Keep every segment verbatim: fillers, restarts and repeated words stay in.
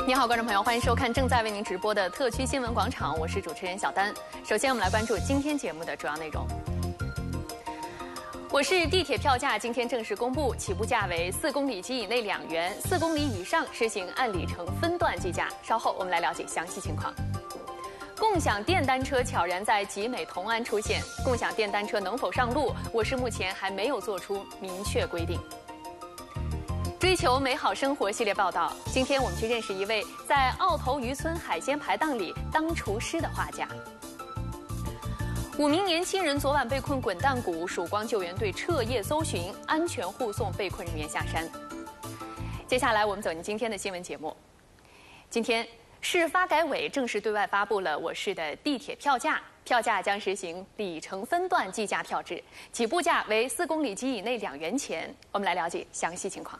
你好，观众朋友，欢迎收看正在为您直播的特区新闻广场，我是主持人小丹。首先，我们来关注今天节目的主要内容。我市地铁票价今天正式公布，起步价为四公里及以内两元，四公里以上实行按里程分段计价。稍后我们来了解详细情况。共享电单车悄然在集美同安出现，共享电单车能否上路，我市目前还没有做出明确规定。追求美好生活系列报道，今天我们去认识一位在澳头渔村海鲜排档里当厨师的画家。五名年轻人昨晚被困滚蛋谷，曙光救援队彻夜搜寻，安全护送被困人员下山。接下来我们走进今天的新闻节目。今天市发改委正式对外发布了我市的地铁票价，票价将实行里程分段计价票制，起步价为四公里及以内两元钱。我们来了解详细情况。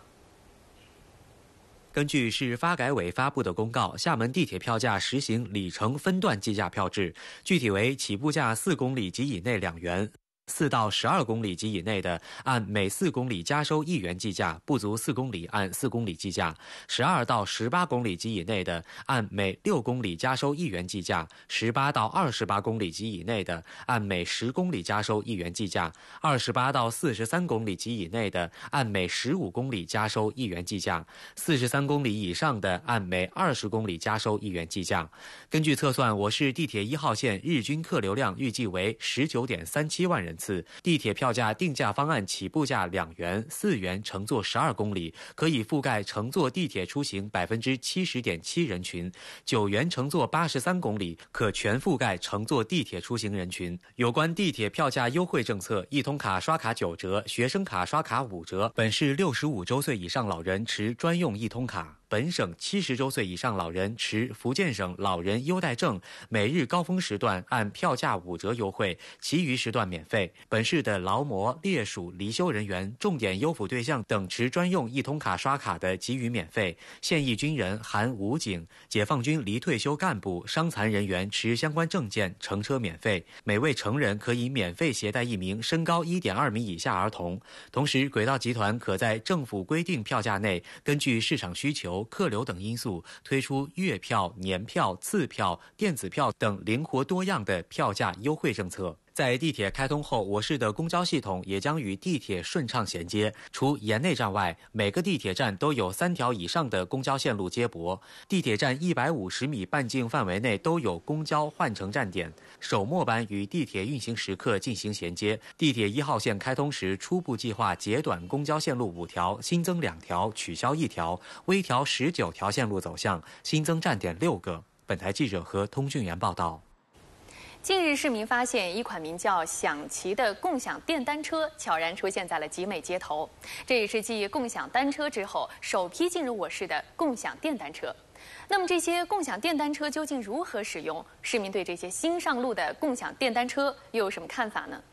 根据市发改委发布的公告，厦门地铁票价实行里程分段计价票制，具体为起步价四公里及以内两元。四到十二公里及以内的，按每四公里加收一元计价，不足四公里按四公里计价；十二到十八公里及以内的，按每六公里加收一元计价；十八到二十八公里及以内的，按每十公里加收一元计价；二十八到四十三公里及以内的，按每十五公里加收一元计价；四十三公里以上的，按每二十公里加收一元计价。根据测算，我市地铁一号线日均客流量预计为十九点三七万人次，地铁票价定价方案起步价两元、四元乘坐十二公里，可以覆盖乘坐地铁出行百分之七十点七人群；九元乘坐八十三公里，可全覆盖乘坐地铁出行人群。有关地铁票价优惠政策，一通卡刷卡九折，学生卡刷卡五折。本市六十五周岁以上老人持专用一通卡。本省七十周岁以上老人持福建省老人优待证，每日高峰时段按票价五折优惠，其余时段免费。本市的劳模、烈属、离休人员、重点优抚对象等持专用一通卡刷卡的给予免费。现役军人含武警、解放军离退休干部、伤残人员持相关证件乘车免费。每位成人可以免费携带一名身高一点二米以下儿童。同时，轨道集团可在政府规定票价内，根据市场需求、客流等因素推出月票、年票、次票、电子票等灵活多样的票价优惠政策。在地铁开通后，我市的公交系统也将与地铁顺畅衔接。除沿内站外，每个地铁站都有三条以上的公交线路接驳。地铁站一百五十米半径范围内都有公交换乘站点，首末班与地铁运行时刻进行衔接。地铁一号线开通时，初步计划截短公交线路五条，新增两条，取消一条，微调十九条线路走向，新增站点六个。本台记者何通俊元报道。 近日，市民发现一款名叫“享骑”的共享电单车悄然出现在了集美街头，这也是继共享单车之后首批进入我市的共享电单车。那么，这些共享电单车究竟如何使用？市民对这些新上路的共享电单车又有什么看法呢？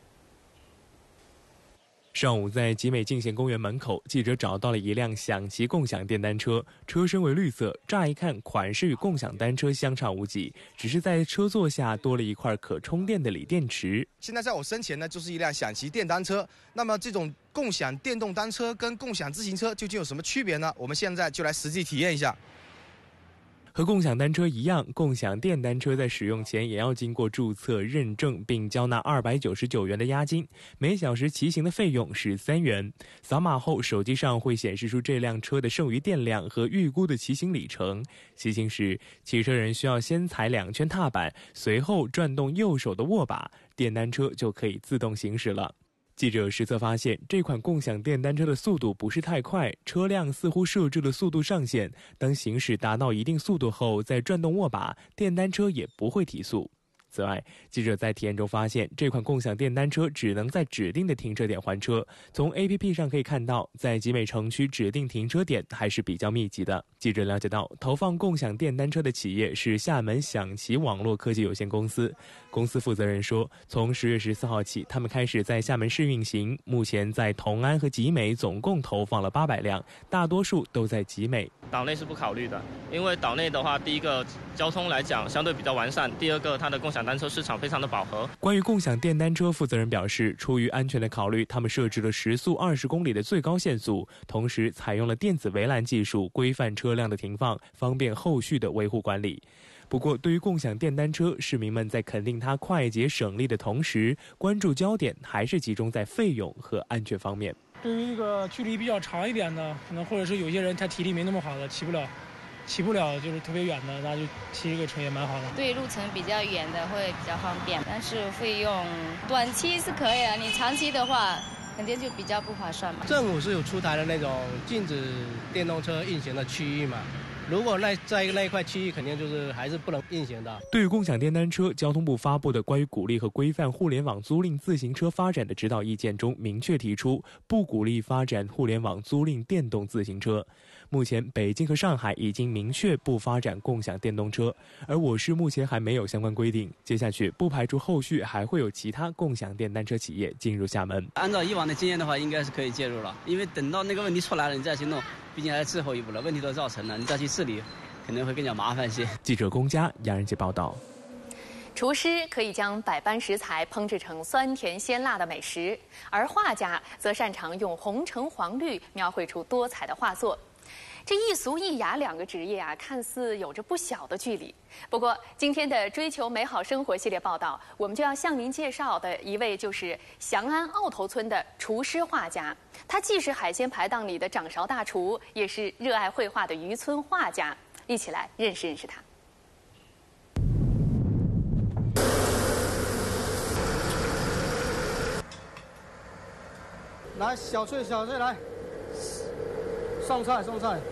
上午在集美进贤公园门口，记者找到了一辆享骑共享电单车，车身为绿色，乍一看款式与共享单车相差无几，只是在车座下多了一块可充电的锂电池。 现在在我身前呢，就是一辆享骑电单车。那么这种共享电动单车跟共享自行车究竟有什么区别呢？我们现在就来实际体验一下。 和共享单车一样，共享电单车在使用前也要经过注册认证，并交纳二百九十九元的押金，每小时骑行的费用是三元。扫码后，手机上会显示出这辆车的剩余电量和预估的骑行里程。骑行时，骑车人需要先踩两圈踏板，随后转动右手的握把，电单车就可以自动行驶了。记者实测发现，这款共享电单车的速度不是太快，车辆似乎设置了速度上限，当行驶达到一定速度后再转动握把，电单车也不会提速。此外，记者在体验中发现，这款共享电单车只能在指定的停车点还车。从 A P P 上可以看到，在集美城区指定停车点还是比较密集的。记者了解到，投放共享电单车的企业是厦门享骑网络科技有限公司。公司负责人说，从十月十四号起，他们开始在厦门市运行，目前在同安和集美总共投放了八百辆，大多数都在集美。 岛内是不考虑的，因为岛内的话，第一个交通来讲相对比较完善，第二个它的共享单车市场非常的饱和。 关于共享电单车，负责人表示，出于安全的考虑，他们设置了时速二十公里的最高限速，同时采用了电子围栏技术，规范车辆的停放，方便后续的维护管理。不过，对于共享电单车，市民们在肯定它快捷省力的同时，关注焦点还是集中在费用和安全方面。 对于这个距离比较长一点的，可能或者是有些人他体力没那么好的，骑不了，骑不了就是特别远的，那就骑这个车也蛮好的。 对路程比较远的会比较方便，但是费用短期是可以的，你长期的话肯定就比较不划算嘛。 政府是有出台的那种禁止电动车运行的区域嘛。如果那在那一块区域，肯定就是还是不能运行的。 对于共享电单车，交通部发布的关于鼓励和规范互联网租赁自行车发展的指导意见中，明确提出不鼓励发展互联网租赁电动自行车。目前，北京和上海已经明确不发展共享电动车，而我市目前还没有相关规定。接下去，不排除后续还会有其他共享电单车企业进入厦门。 按照以往的经验的话，应该是可以介入了，因为等到那个问题出来了，你再去弄。毕竟还是滞后一步了，问题都造成了，你再去治理，可能会更加麻烦些。 记者龚佳、杨仁杰报道。 厨师可以将百般食材烹制成酸甜鲜辣的美食，而画家则擅长用红橙黄绿描绘出多彩的画作。这一俗一雅两个职业啊，看似有着不小的距离。不过，今天的追求美好生活系列报道，我们就要向您介绍的一位就是翔安澳头村的厨师画家。他既是海鲜排档里的掌勺大厨，也是热爱绘画的渔村画家。一起来认识认识他。 来，小翠，小翠来。上菜，上菜。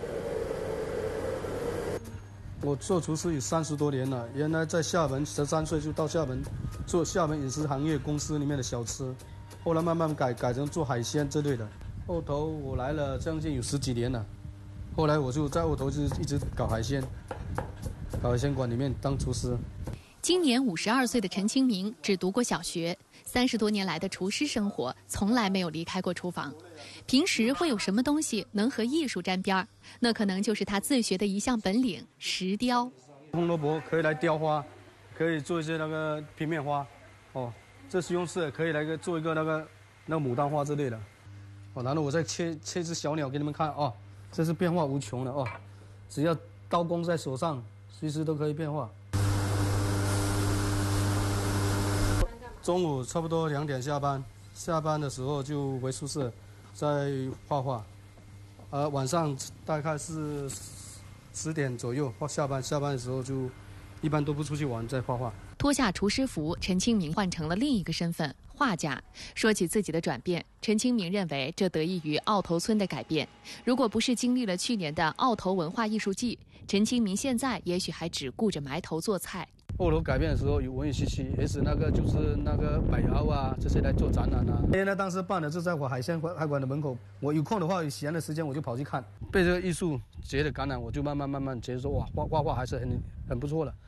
我做厨师有三十多年了，原来在厦门十三岁就到厦门做厦门饮食行业公司里面的小吃，后来慢慢改改成做海鲜之类的。澳头我来了将近有十几年了，后来我就在澳头就一直搞海鲜，搞海鲜馆里面当厨师。 今年五十二岁的陈清明只读过小学，三十多年来的厨师生活从来没有离开过厨房。平时会有什么东西能和艺术沾边儿？那可能就是他自学的一项本领——石雕。 红萝卜可以来雕花，可以做一些那个平面花，哦，这西红柿可以来个做一个那个那个牡丹花之类的，哦，然后我再切切只小鸟给你们看哦，这是变化无穷的哦，只要刀工在手上，随时都可以变化。中午差不多两点下班，下班的时候就回宿舍，再画画。呃，晚上大概是十点左右下班，下班的时候就一般都不出去玩，在画画。 脱下厨师服，陈清明换成了另一个身份——画家。说起自己的转变，陈清明认为这得益于澳头村的改变。如果不是经历了去年的澳头文化艺术季，陈清明现在也许还只顾着埋头做菜。 澳头改变的时候有文艺气息，也是那个就是那个百窑啊这些来做展览啊。原来当时办的就在我海鲜海馆的门口，我有空的话有闲的时间我就跑去看，被这个艺术节的感染，我就慢慢慢慢觉得说哇画画画还是很很不错的。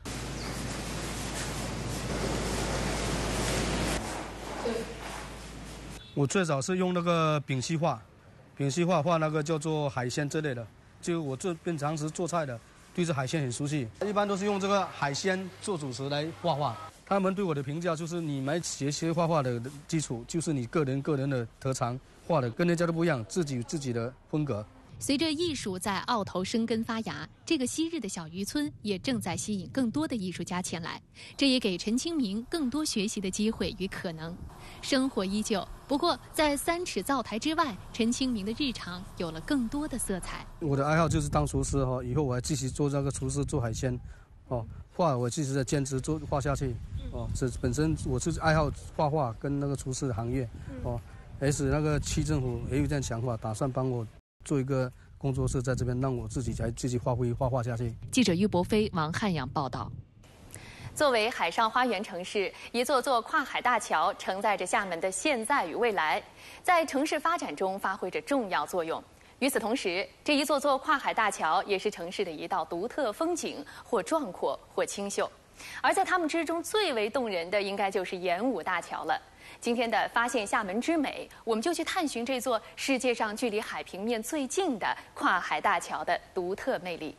我最早是用那个丙烯画，丙烯画画那个叫做海鲜之类的，就我这边常时做菜的。对这海鲜很熟悉，一般都是用这个海鲜做主食来画画。他们对我的评价就是，你来学习画画的基础就是你个人个人的特长，画的跟人家都不一样，自己有自己的风格。 随着艺术在澳头生根发芽，这个昔日的小渔村也正在吸引更多的艺术家前来，这也给陈清明更多学习的机会与可能。生活依旧，不过在三尺灶台之外，陈清明的日常有了更多的色彩。 我的爱好就是当厨师哈，以后我还继续做这个厨师，做海鲜，哦，画我继续在坚持做画下去，哦，这本身我是爱好画画跟那个厨师的行业，哦，而且那个区政府也有这样想法，打算帮我做一个工作室在这边，让我自己才继续发挥画画下去。 记者于博飞、王汉阳报道。作为海上花园城市，一座座跨海大桥承载着厦门的现在与未来，在城市发展中发挥着重要作用。与此同时，这一座座跨海大桥也是城市的一道独特风景，或壮阔，或清秀。而在它们之中最为动人的，应该就是演武大桥了。 今天的发现厦门之美，我们就去探寻这座世界上距离海平面最近的跨海大桥的独特魅力。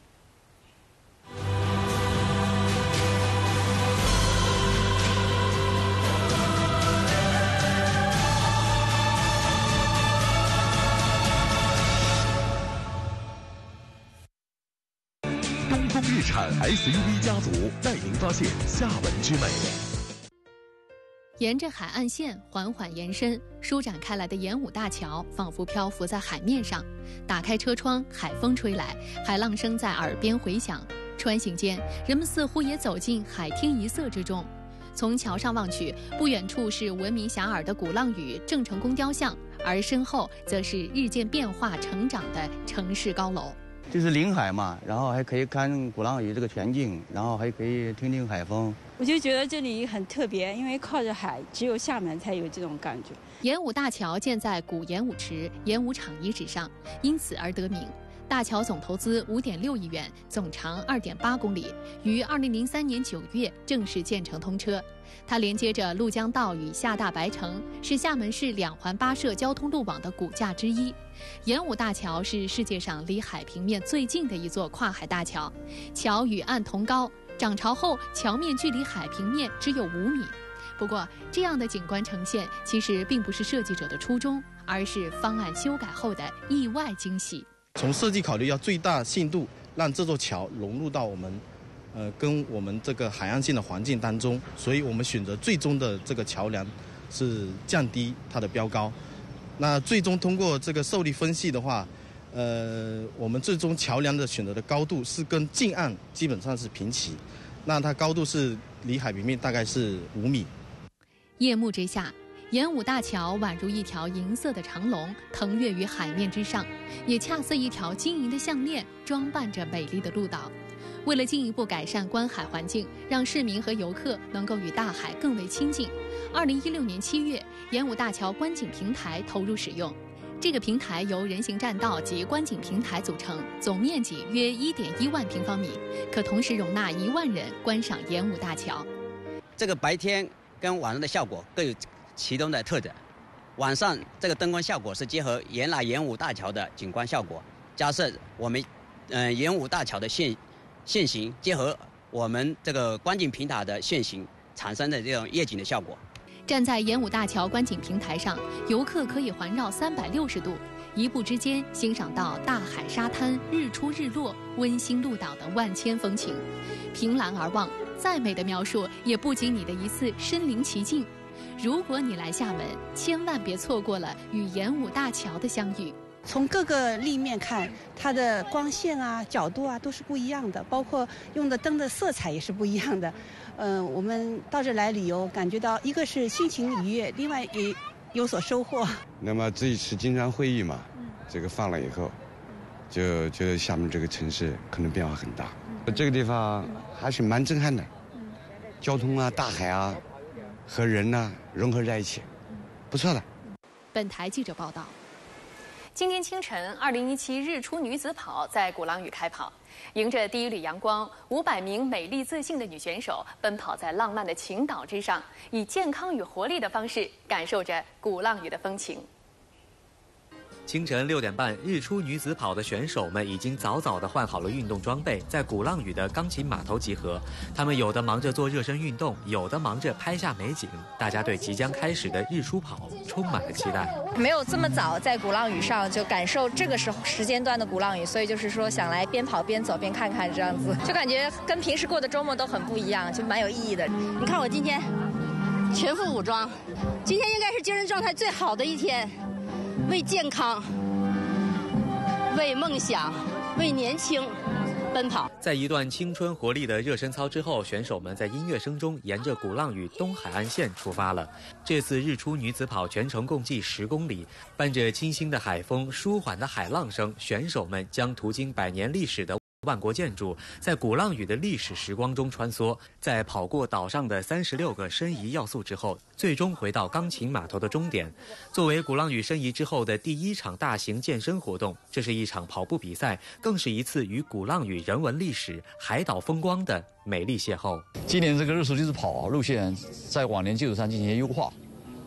东风日产 S U V 家族带您发现厦门之美。 沿着海岸线缓缓延伸，舒展开来的演武大桥仿佛漂浮在海面上。打开车窗，海风吹来，海浪声在耳边回响。穿行间，人们似乎也走进海天一色之中。从桥上望去，不远处是闻名遐迩的鼓浪屿郑成功雕像，而身后则是日渐变化成长的城市高楼。 就是临海嘛，然后还可以看鼓浪屿这个全景，然后还可以听听海风。 我就觉得这里很特别，因为靠着海，只有厦门才有这种感觉。 演武大桥建在古演武池演武场遗址上，因此而得名。大桥总投资五点六亿元，总长二点八公里，于二零零三年九月正式建成通车。它连接着陆江道与厦大白城，是厦门市两环八涉交通路网的骨架之一。演武大桥是世界上离海平面最近的一座跨海大桥，桥与岸同高，涨潮后桥面距离海平面只有五米。不过，这样的景观呈现其实并不是设计者的初衷，而是方案修改后的意外惊喜。 从设计考虑要最大限度让这座桥融入到我们呃，跟我们这个海岸线的环境当中，所以我们选择最终的这个桥梁是降低它的标高。那最终通过这个受力分析的话，呃，我们最终桥梁的选择的高度是跟近岸基本上是平齐，那它高度是离海平面大概是五米。 夜幕之下，演武大桥宛如一条银色的长龙，腾跃于海面之上，也恰似一条晶莹的项链，装扮着美丽的鹭岛。为了进一步改善观海环境，让市民和游客能够与大海更为亲近，二零一六年七月，演武大桥观景平台投入使用。这个平台由人行栈道及观景平台组成，总面积约一点一万平方米，可同时容纳一万人观赏演武大桥。 这个白天跟晚上的效果各有其中的特点。晚上这个灯光效果是结合原来演武大桥的景观效果，加上我们嗯、呃、演武大桥的现现形，结合我们这个观景平台的现形产生的这种夜景的效果。 站在演武大桥观景平台上，游客可以环绕三百六十度，一步之间欣赏到大海、沙滩、日出日落、温馨鹭岛的万千风情。凭栏而望，再美的描述也不及你的一次身临其境。如果你来厦门，千万别错过了与演武大桥的相遇。 从各个立面看，它的光线啊、角度啊都是不一样的，包括用的灯的色彩也是不一样的。嗯、呃，我们到这来旅游，感觉到一个是心情愉悦，另外也有所收获。 那么这一次金砖会议嘛，嗯、这个放了以后，就觉得厦门这个城市可能变化很大。嗯、这个地方还是蛮震撼的，嗯、交通啊、大海啊和人呢、啊、融合在一起，不错的。 本台记者报道。今天清晨，二零一七日出女子跑在鼓浪屿开跑，迎着第一缕阳光，五百名美丽自信的女选手奔跑在浪漫的群岛之上，以健康与活力的方式感受着鼓浪屿的风情。 清晨六点半，日出女子跑的选手们已经早早地换好了运动装备，在鼓浪屿的钢琴码头集合。他们有的忙着做热身运动，有的忙着拍下美景。大家对即将开始的日出跑充满了期待。 没有这么早在鼓浪屿上就感受这个时候时间段的鼓浪屿，所以就是说想来边跑边走边看看，这样子就感觉跟平时过的周末都很不一样，就蛮有意义的。 你看我今天全副武装，今天应该是精神状态最好的一天。为健康，为梦想，为年轻奔跑。 在一段青春活力的热身操之后，选手们在音乐声中沿着鼓浪屿东海岸线出发了。这次日出女子跑全程共计十公里，伴着清新的海风、舒缓的海浪声，选手们将途经百年历史的万国建筑，在鼓浪屿的历史时光中穿梭。在跑过岛上的三十六个申遗要素之后，最终回到钢琴码头的终点。作为鼓浪屿申遗之后的第一场大型健身活动，这是一场跑步比赛，更是一次与鼓浪屿人文历史、海岛风光的美丽邂逅。 今年这个日出女子跑路线在往年基础上进行优化，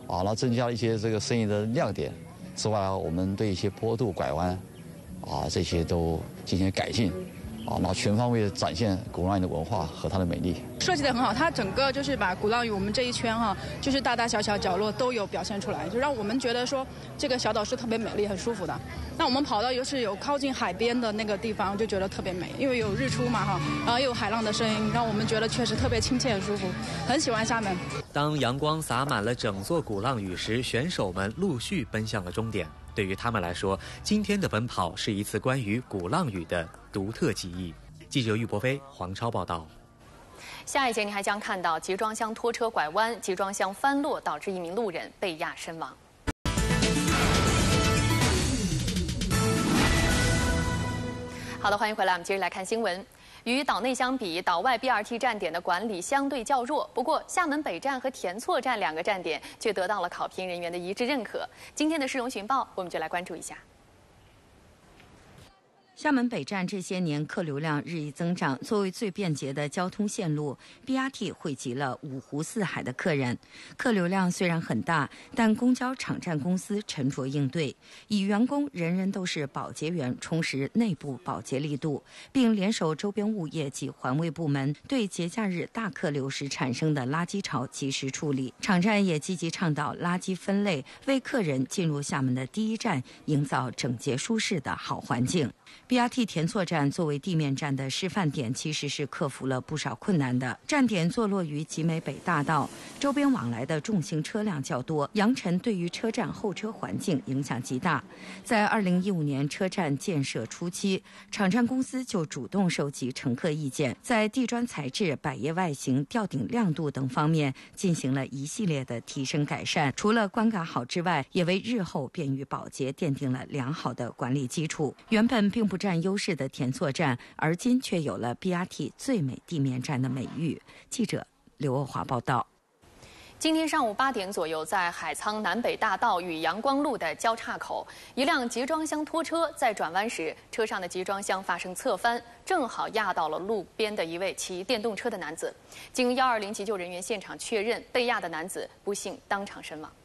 啊，然后增加一些这个生意的亮点。之外，我们对一些坡度、拐弯，啊，这些都进行改进。 啊，然后全方位展现鼓浪屿的文化和它的美丽， 设计得很好。它整个就是把鼓浪屿我们这一圈哈，就是大大小小角落都有表现出来，就让我们觉得说这个小岛是特别美丽、很舒服的。那我们跑到又是有靠近海边的那个地方，就觉得特别美，因为有日出嘛哈，然后又有海浪的声音，让我们觉得确实特别亲切、很舒服，很喜欢厦门。 当阳光洒满了整座鼓浪屿时，选手们陆续奔向了终点。对于他们来说，今天的奔跑是一次关于鼓浪屿的独特记忆。记者喻博飞、黄超报道。 下一节你还将看到集装箱拖车拐弯，集装箱翻落，导致一名路人被压身亡。好的，欢迎回来，我们接着来看新闻。与岛内相比，岛外 B R T 站点的管理相对较弱。不过，厦门北站和田厝站两个站点却得到了考评人员的一致认可。今天的市容巡报，我们就来关注一下。 厦门北站这些年客流量日益增长，作为最便捷的交通线路 ，B R T 汇集了五湖四海的客人。客流量虽然很大，但公交场站公司沉着应对，以员工人人都是保洁员充实内部保洁力度，并联手周边物业及环卫部门，对节假日大客流时产生的垃圾潮及时处理。场站也积极倡导垃圾分类，为客人进入厦门的第一站营造整洁舒适的好环境。B R T 田厝站作为地面站的示范点，其实是克服了不少困难的。站点坐落于集美北大道，周边往来的重型车辆较多，扬尘对于车站候车环境影响极大。在二零一五年车站建设初期，场站公司就主动收集乘客意见，在地砖材质、百叶外形、吊顶亮度等方面进行了一系列的提升改善。除了观感好之外，也为日后便于保洁奠定了良好的管理基础。原本并不占优势的田厝站，而今却有了 B R T 最美地面站的美誉。记者刘欧华报道。 今天上午八点左右，在海沧南北大道与阳光路的交叉口，一辆集装箱拖车在转弯时，车上的集装箱发生侧翻，正好压到了路边的一位骑电动车的男子。经一二零急救人员现场确认，被压的男子不幸当场身亡。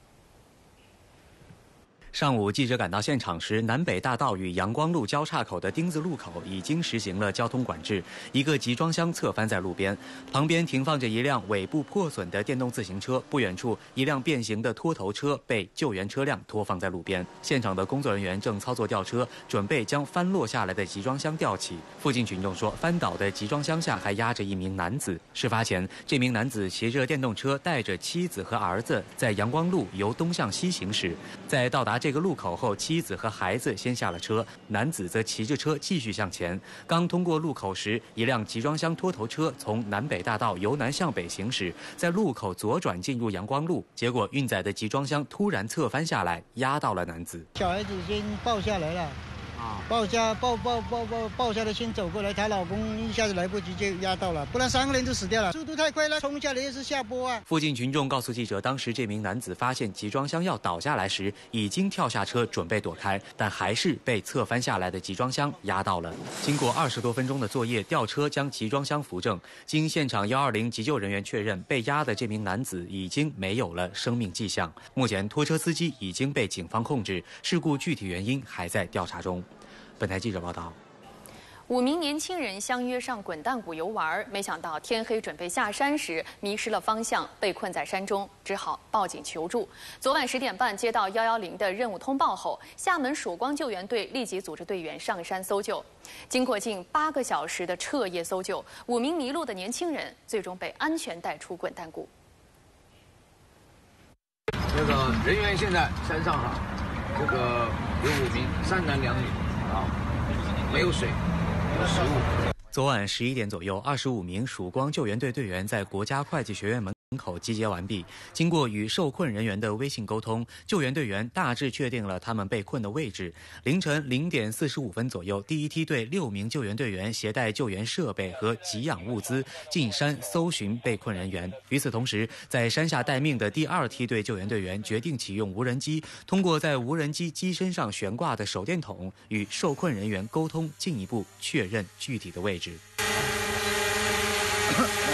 上午，记者赶到现场时，南北大道与阳光路交叉口的丁字路口已经实行了交通管制。一个集装箱侧翻在路边，旁边停放着一辆尾部破损的电动自行车。不远处，一辆变形的拖头车被救援车辆拖放在路边。现场的工作人员正操作吊车，准备将翻落下来的集装箱吊起。附近群众说，翻倒的集装箱下还压着一名男子。事发前，这名男子骑着电动车，带着妻子和儿子，在阳光路由东向西行驶。在到达这个路口后，妻子和孩子先下了车，男子则骑着车继续向前。刚通过路口时，一辆集装箱拖头车从南北大道由南向北行驶，在路口左转进入阳光路，结果运载的集装箱突然侧翻下来，压到了男子。 小孩子先抱下来了。抱下抱抱抱抱抱下来，先走过来，她老公一下子来不及就压到了，不然三个人都死掉了。速度太快了，冲下来也是下坡啊。 附近群众告诉记者，当时这名男子发现集装箱要倒下来时，已经跳下车准备躲开，但还是被侧翻下来的集装箱压到了。经过二十多分钟的作业，吊车将集装箱扶正。经现场一二零急救人员确认，被压的这名男子已经没有了生命迹象。目前，拖车司机已经被警方控制，事故具体原因还在调查中。本台记者报道。 五名年轻人相约上滚蛋谷游玩，没想到天黑准备下山时迷失了方向，被困在山中，只好报警求助。昨晚十点半接到一一零的任务通报后，厦门曙光救援队立即组织队员上山搜救。经过近八个小时的彻夜搜救，五名迷路的年轻人最终被安全带出滚蛋谷。 这个人员现在山上哈，这个有五名，三男两女。啊，没有水，没有食物。 昨晚十一点左右，二十五名曙光救援队队员在国家会计学院门口集结完毕。经过与受困人员的微信沟通，救援队员大致确定了他们被困的位置。凌晨零点四十五分左右，第一梯队六名救援队员携带救援设备和给养物资进山搜寻被困人员。与此同时，在山下待命的第二梯队救援队员决定启用无人机，通过在无人机机身上悬挂的手电筒与受困人员沟通，进一步确认具体的位置。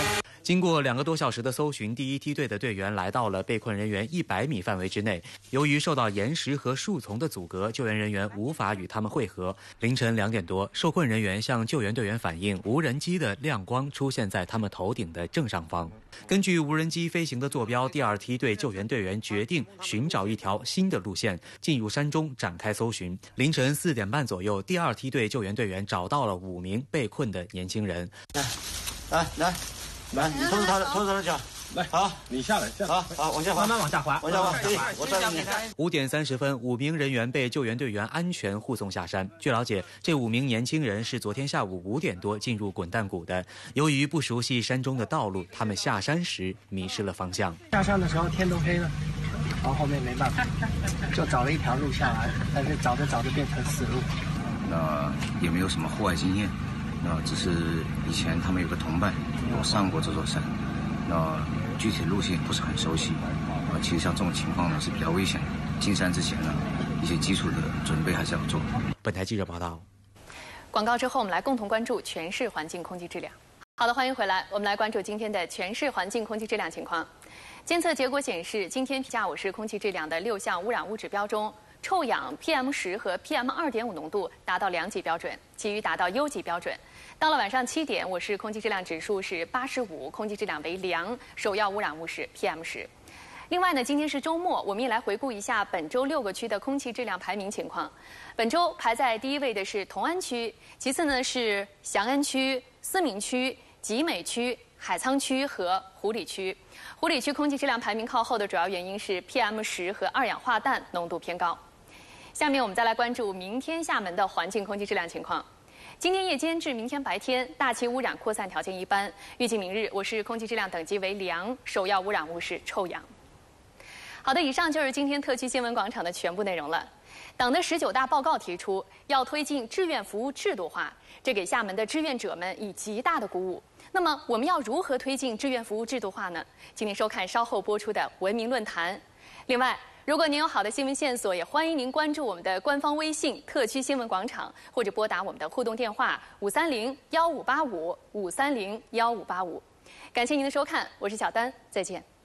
经过两个多小时的搜寻，第一梯队的队员来到了被困人员一百米范围之内。由于受到岩石和树丛的阻隔，救援人员无法与他们会合。凌晨两点多，受困人员向救援队员反映，无人机的亮光出现在他们头顶的正上方。根据无人机飞行的坐标，第二梯队救援队员决定寻找一条新的路线，进入山中展开搜寻。凌晨四点半左右，第二梯队救援队员找到了五名被困的年轻人。 来，来，来。来，你拖着他的，拖着他的脚，来，好，你下来，下来，好，好，往下滑，慢慢往下滑，往下滑，可以，我带着你。 五点三十分，五名人员被救援队员安全护送下山。据了解，这五名年轻人是昨天下午五点多进入滚蛋谷的。由于不熟悉山中的道路，他们下山时迷失了方向。 下山的时候天都黑了，然后后面没办法，就找了一条路下来，但是找着找着变成死路。 那也没有什么户外经验。那只是以前他们有个同伴有上过这座山，那具体路线不是很熟悉。啊，其实像这种情况呢是比较危险的。进山之前呢，一些基础的准备还是要做。 本台记者报道。 广告之后，我们来共同关注全市环境空气质量。好的，欢迎回来，我们来关注今天的全市环境空气质量情况。监测结果显示，今天下午市空气质量的六项污染物指标中，臭氧 P M 十 和 P M 二点五 浓度达到良级标准，其余达到优级标准。到了晚上七点，我市空气质量指数是八十五，空气质量为良，首要污染物是 P M 十。另外呢，今天是周末，我们也来回顾一下本周六个区的空气质量排名情况。本周排在第一位的是同安区，其次呢是翔安区、思明区、集美区、海沧区和湖里区。湖里区空气质量排名靠后的主要原因是 P M 十 和二氧化氮浓度偏高。下面我们再来关注明天厦门的环境空气质量情况。今天夜间至明天白天，大气污染扩散条件一般。预计明日我市空气质量等级为良，首要污染物是臭氧。好的，以上就是今天特区新闻广场的全部内容了。党的十九大报告提出要推进志愿服务制度化，这给厦门的志愿者们以极大的鼓舞。那么，我们要如何推进志愿服务制度化呢？请您收看稍后播出的文明论坛。另外，如果您有好的新闻线索，也欢迎您关注我们的官方微信“特区新闻广场”，或者拨打我们的互动电话五三零幺五八五五三零幺五八五。感谢您的收看，我是小丹，再见。